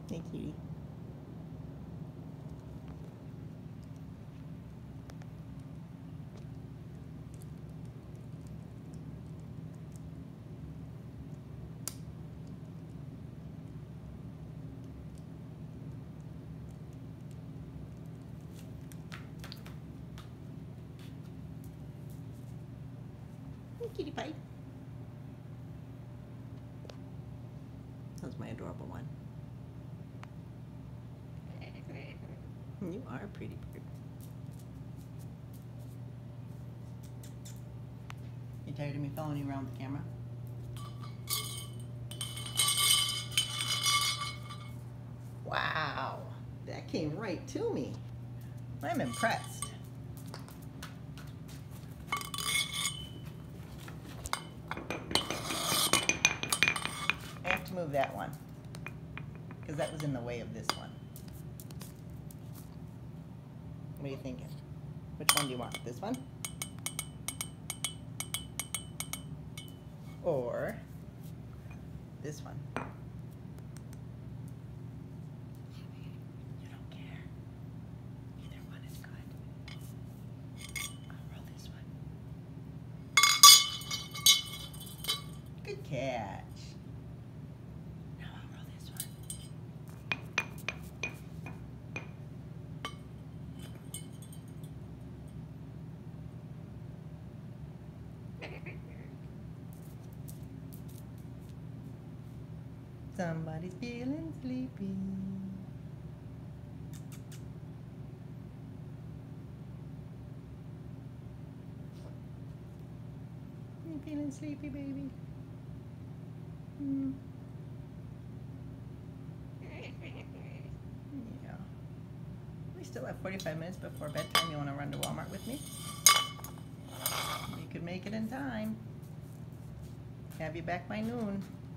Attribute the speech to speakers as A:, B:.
A: Hey, cutie. Hey, cutie pie. That's my adorable one. You are a pretty bird. You tired of me following you around the camera? Wow, that came right to me. I'm impressed. I have to move that one because that was in the way of this one. What are you thinking? Which one do you want? This one? Or this one? You don't care. Either one is good. I'll roll this one. Good catch. Now I'll roll this one. Somebody's feeling sleepy. You feeling sleepy, baby? Yeah. We still have 45 minutes before bedtime. You want to run to Walmart with me? You could make it in time. Have you back by noon.